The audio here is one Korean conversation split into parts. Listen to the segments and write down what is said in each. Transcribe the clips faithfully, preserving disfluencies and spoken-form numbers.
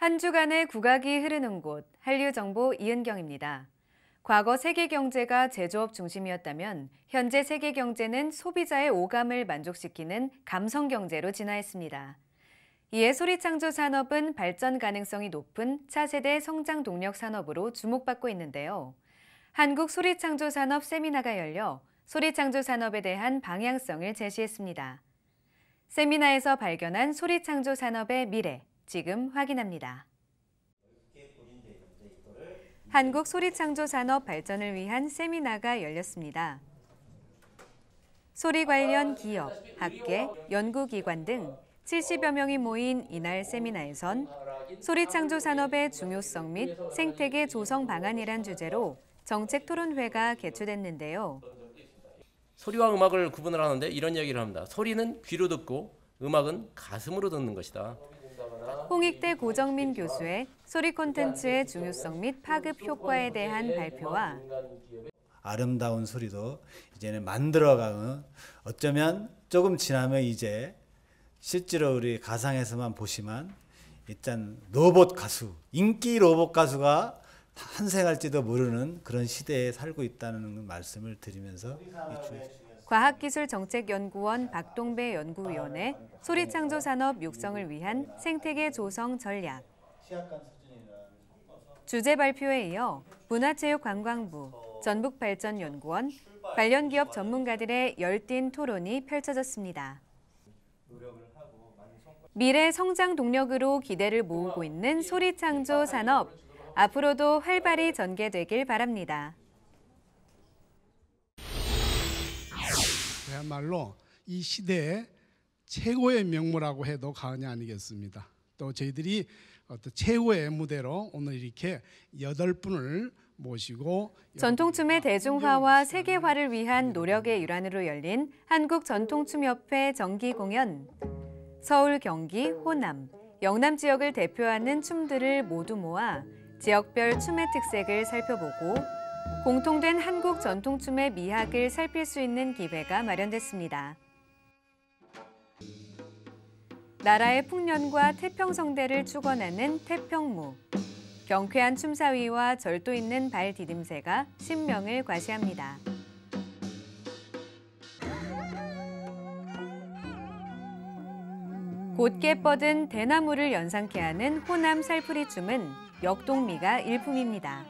한 주간의 국악이 흐르는 곳, 한류정보 이은경입니다. 과거 세계 경제가 제조업 중심이었다면 현재 세계 경제는 소비자의 오감을 만족시키는 감성 경제로 진화했습니다. 이에 소리창조 산업은 발전 가능성이 높은 차세대 성장 동력 산업으로 주목받고 있는데요. 한국 소리창조 산업 세미나가 열려 소리창조 산업에 대한 방향성을 제시했습니다. 세미나에서 발견한 소리창조 산업의 미래, 지금 확인합니다. 한국 소리창조 산업 발전을 위한 세미나가 열렸습니다. 소리 관련 기업, 학계, 연구기관 등 칠십여 명이 모인 이날 세미나에선 소리창조 산업의 중요성 및 생태계 조성 방안이란 주제로 정책 토론회가 개최됐는데요. 소리와 음악을 구분을 하는데 이런 이야기를 합니다. 소리는 귀로 듣고 음악은 가슴으로 듣는 것이다. 홍익대 고정민 교수의 소리 콘텐츠의 중요성 및 파급 효과에 대한 발표와 아름다운 소리도 이제는 만들어가는, 어쩌면 조금 지나면 이제 실제로 우리 가상에서만 보시면 일단 로봇 가수, 인기 로봇 가수가 탄생할지도 모르는 그런 시대에 살고 있다는 말씀을 드리면서 과학기술정책연구원 박동배 연구위원의 소리창조 산업 육성을 위한 생태계 조성 전략, 주제 발표에 이어 문화체육관광부, 전북발전연구원, 관련 기업 전문가들의 열띤 토론이 펼쳐졌습니다. 미래 성장 동력으로 기대를 모으고 있는 소리창조 산업, 앞으로도 활발히 전개되길 바랍니다. 그야말로 이 시대의 최고의 명무라고 해도 과언이 아니겠습니다. 또 저희들이 어떤 최고의 무대로 오늘 이렇게 여덟 분을 모시고 전통춤의 대중화와 세계화를 위한 노력의 일환으로 열린 한국전통춤협회 정기 공연. 서울, 경기, 호남, 영남 지역을 대표하는 춤들을 모두 모아 지역별 춤의 특색을 살펴보고 공통된 한국 전통춤의 미학을 살필 수 있는 기회가 마련됐습니다. 나라의 풍년과 태평성대를 축원하는 태평무, 경쾌한 춤사위와 절도 있는 발 디딤새가 신명을 과시합니다. 곧게 뻗은 대나무를 연상케 하는 호남 살풀이춤은 역동미가 일품입니다.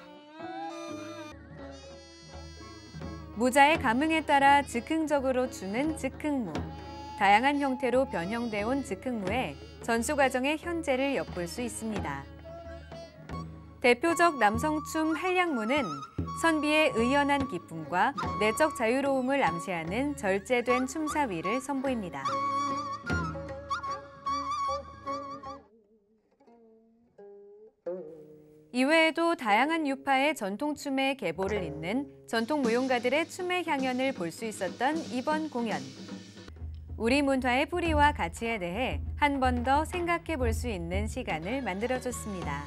무자의 감흥에 따라 즉흥적으로 추는 즉흥무, 다양한 형태로 변형돼 온 즉흥무에 전수 과정의 현재를 엿볼 수 있습니다. 대표적 남성춤 한량무는 선비의 의연한 기품과 내적 자유로움을 암시하는 절제된 춤사위를 선보입니다. 이외에도 다양한 유파의 전통춤의 계보를 잇는 전통무용가들의 춤의 향연을 볼 수 있었던 이번 공연. 우리 문화의 뿌리와 가치에 대해 한 번 더 생각해 볼 수 있는 시간을 만들어줬습니다.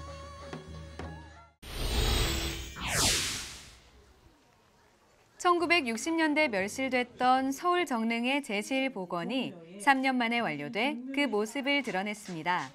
천구백육십 년대 멸실됐던 서울 정릉의 제실 복원이 삼 년 만에 완료돼 그 모습을 드러냈습니다.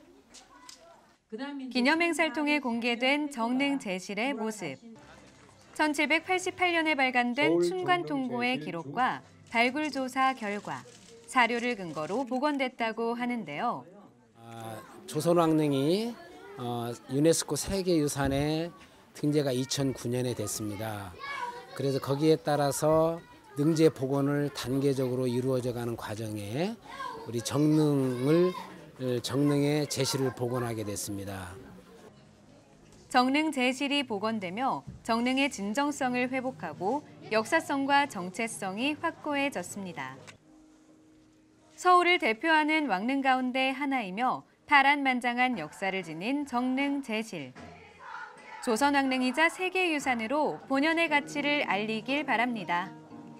기념행사를 통해 공개된 정릉 제실의 모습. 천칠백팔십팔 년에 발간된 춘관통고의 기록과 발굴 조사 결과, 사료를 근거로 복원됐다고 하는데요. 아, 조선왕릉이 어, 유네스코 세계유산에 등재가 이천구 년에 됐습니다. 그래서 거기에 따라서 능제 복원을 단계적으로 이루어져가는 과정에 우리 정릉을 정릉의 제실을 복원하게 됐습니다. 정릉 제실이 복원되며 정릉의 진정성을 회복하고 역사성과 정체성이 확고해졌습니다. 서울을 대표하는 왕릉 가운데 하나이며 파란만장한 역사를 지닌 정릉 제실. 조선왕릉이자 세계유산으로 본연의 가치를 알리길 바랍니다.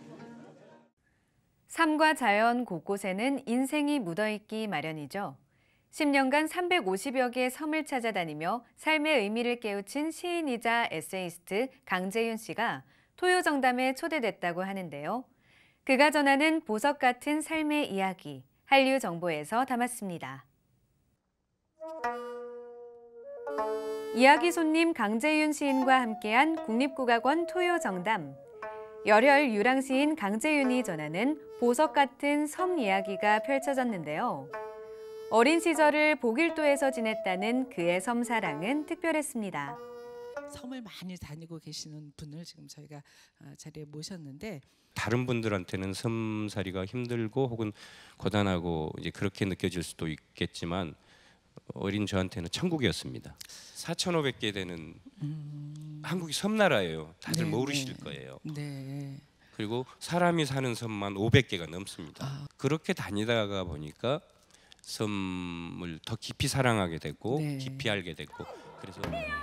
삶과 자연 곳곳에는 인생이 묻어있기 마련이죠. 십 년간 삼백오십여 개의 섬을 찾아다니며 삶의 의미를 깨우친 시인이자 에세이스트 강재윤 씨가 토요정담에 초대됐다고 하는데요. 그가 전하는 보석 같은 삶의 이야기, 한류정보에서 담았습니다. 이야기 손님 강재윤 시인과 함께한 국립국악원 토요정담. 열혈 유랑 시인 강재윤이 전하는 보석 같은 섬 이야기가 펼쳐졌는데요. 어린 시절을 보길도에서 지냈다는 그의 섬 사랑은 특별했습니다. 섬을 많이 다니고 계시는 분을 지금 저희가 자리에 모셨는데, 다른 분들한테는 섬살이가 힘들고 혹은 고단하고 이제 그렇게 느껴질 수도 있겠지만 어린 저한테는 천국이었습니다. 사천오백 개 되는 음... 한국이 섬나라예요. 다들 네, 모르실 네. 거예요. 네. 그리고 사람이 사는 섬만 오백 개가 넘습니다. 아. 그렇게 다니다가 보니까 섬을 더 깊이 사랑하게 되고 네. 깊이 알게 됐고, 그래서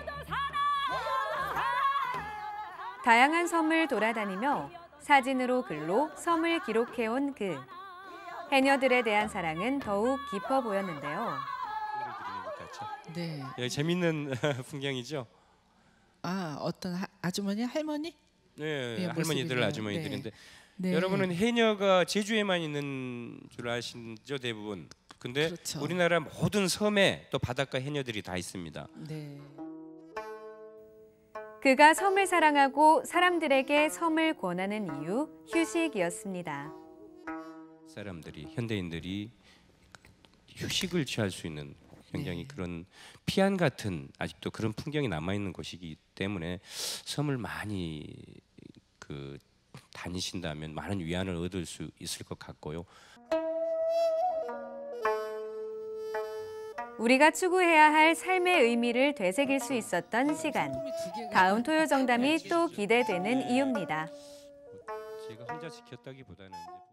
다양한 섬을 돌아다니며 사진으로 글로 섬을 기록해온 그. 해녀들에 대한 사랑은 더욱 깊어 보였는데요. 네. 예, 재밌는 풍경이죠. 아, 어떤 하, 아주머니, 할머니? 네, 예, 할머니들, 모습이네요. 아주머니들인데 네. 여러분은 해녀가 제주에만 있는 줄 아시죠, 대부분. 근데 그렇죠. 우리나라 모든 섬에 또 바닷가 해녀들이 다 있습니다. 네. 그가 섬을 사랑하고 사람들에게 섬을 권하는 이유, 휴식이었습니다. 사람들이, 현대인들이 휴식을 취할 수 있는 굉장히 네. 그런 피안 같은 아직도 그런 풍경이 남아 있는 곳이기 때문에 섬을 많이 그 다니신다면 많은 위안을 얻을 수 있을 것 같고요. 우리가 추구해야 할 삶의 의미를 되새길 수 있었던 시간. 다음 토요정담이 또 기대되는 이유입니다. 제가 혼자 지켰다기보다는 이제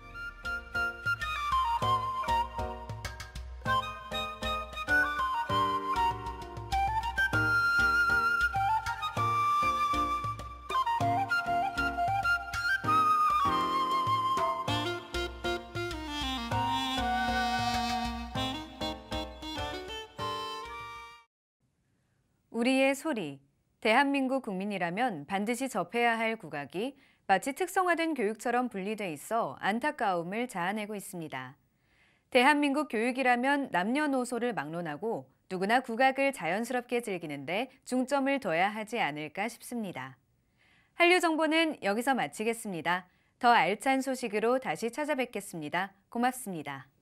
우리의 소리. 대한민국 국민이라면 반드시 접해야 할 국악이 마치 특성화된 교육처럼 분리돼 있어 안타까움을 자아내고 있습니다. 대한민국 교육이라면 남녀노소를 막론하고 누구나 국악을 자연스럽게 즐기는데 중점을 둬야 하지 않을까 싶습니다. 한류 정보는 여기서 마치겠습니다. 더 알찬 소식으로 다시 찾아뵙겠습니다. 고맙습니다.